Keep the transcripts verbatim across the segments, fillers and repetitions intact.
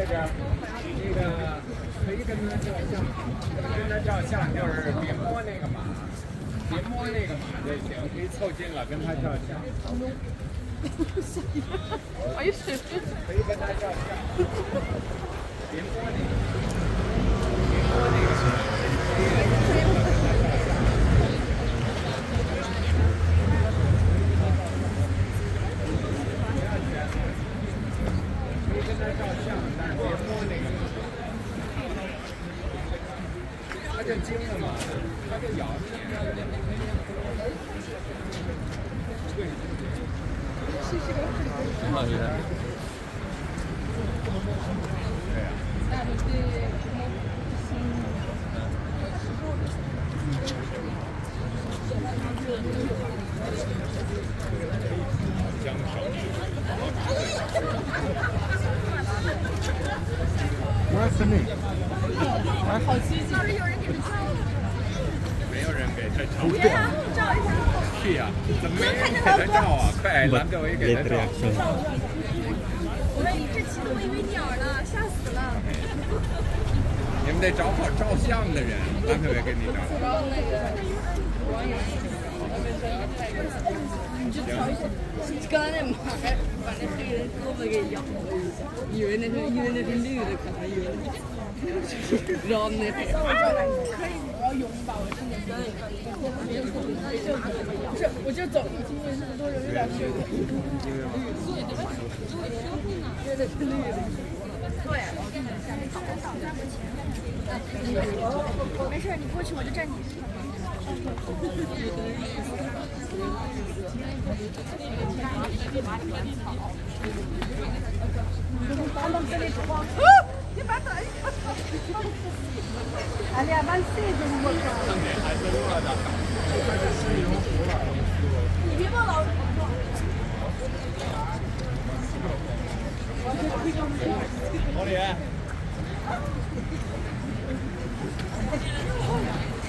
这边，那个可以跟他照相，跟他照相就是别摸那个马，别摸那个马就行，可以凑近了跟他照相。 Are you stupid? 可以跟他照相，别摸那个，别摸那个。 他就惊了嘛，他就咬你。 挺好吃的。 对呀。江少女。 Where's the meat? 好激进！ 没有人给他照。 别呀，照一下。 去呀！怎么没人给他照啊？快，拦着我也给他照。 我说你这激动，我以为鸟呢，吓死了。 你们得找好照相的人，咱可别给你照。 那个网友。你就调一下。刚才那马还把那黑人胳膊给咬了一下，以为那是因为那是绿的，可能以为。 然后那可以，我要泳一把，我真的可以可以。不是，我就走，今天是不是都有点血？因为这是绿的。对。没事，你过去我就站你。你把等一下。哎呀，蛮细的我靠。你别忘了。 老李。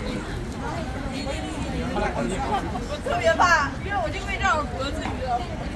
我特别怕，因为我这个位置上脖子鱼了。